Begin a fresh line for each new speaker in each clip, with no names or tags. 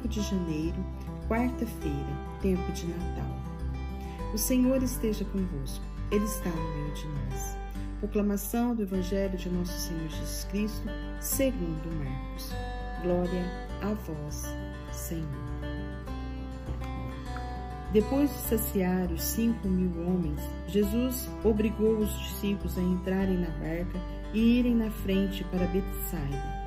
de janeiro, quarta-feira, tempo de Natal. O Senhor esteja convosco, Ele está no meio de nós. Proclamação do Evangelho de nosso Senhor Jesus Cristo, segundo Marcos. Glória a vós, Senhor. Depois de saciar os 5.000 homens, Jesus obrigou os discípulos a entrarem na barca e irem na frente para Betsaida,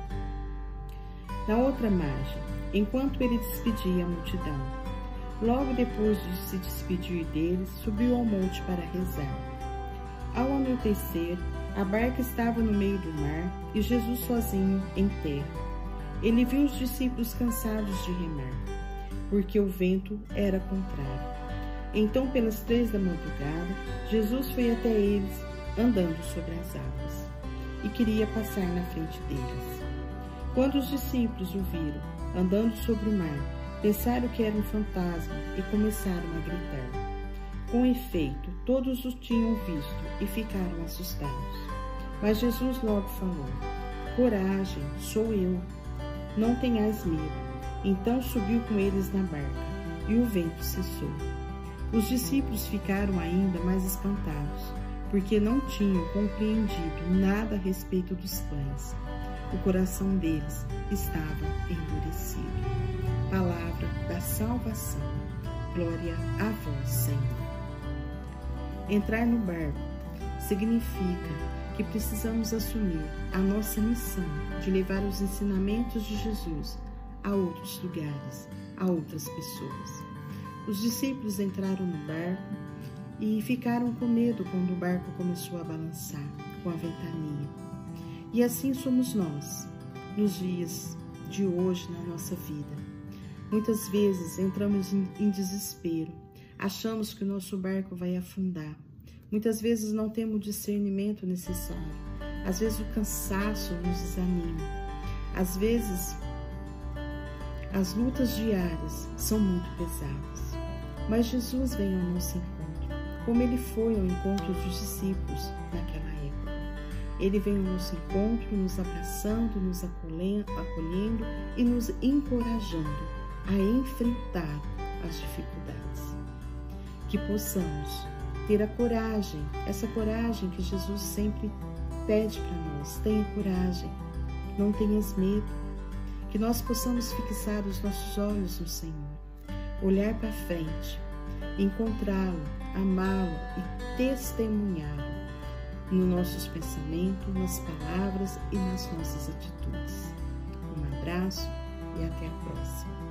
na outra margem, enquanto ele despedia a multidão. Logo depois de se despedir deles, subiu ao monte para rezar. Ao anoitecer, a barca estava no meio do mar e Jesus sozinho em terra. Ele viu os discípulos cansados de remar, porque o vento era contrário. Então, pelas 3 da madrugada, Jesus foi até eles, andando sobre as águas, e queria passar na frente deles. Quando os discípulos o viram, andando sobre o mar, pensaram que era um fantasma e começaram a gritar. Com efeito, todos o tinham visto e ficaram assustados. Mas Jesus logo falou: coragem, sou eu, não tenhais medo. Então subiu com eles na barca, e o vento cessou. Os discípulos ficaram ainda mais espantados, porque não tinham compreendido nada a respeito dos pães. O coração deles estava endurecido. Palavra da salvação. Glória a vós, Senhor. Entrar no barco significa que precisamos assumir a nossa missão de levar os ensinamentos de Jesus a outros lugares, a outras pessoas. Os discípulos entraram no barco e ficaram com medo quando o barco começou a balançar com a ventania. E assim somos nós, nos dias de hoje na nossa vida. Muitas vezes entramos em desespero, achamos que o nosso barco vai afundar. Muitas vezes não temos o discernimento necessário. Às vezes o cansaço nos desanima. Às vezes as lutas diárias são muito pesadas. Mas Jesus vem ao nosso encontro, como Ele foi ao encontro dos discípulos naquela época. Ele vem ao nosso encontro, nos abraçando, nos acolhendo e nos encorajando a enfrentar as dificuldades. Que possamos ter a coragem, essa coragem que Jesus sempre pede para nós. Tenha coragem, não tenhas medo. Que nós possamos fixar os nossos olhos no Senhor, olhar para frente, encontrá-lo, amá-lo e testemunhá-lo nos nossos pensamentos, nas palavras e nas nossas atitudes. Um abraço e até a próxima.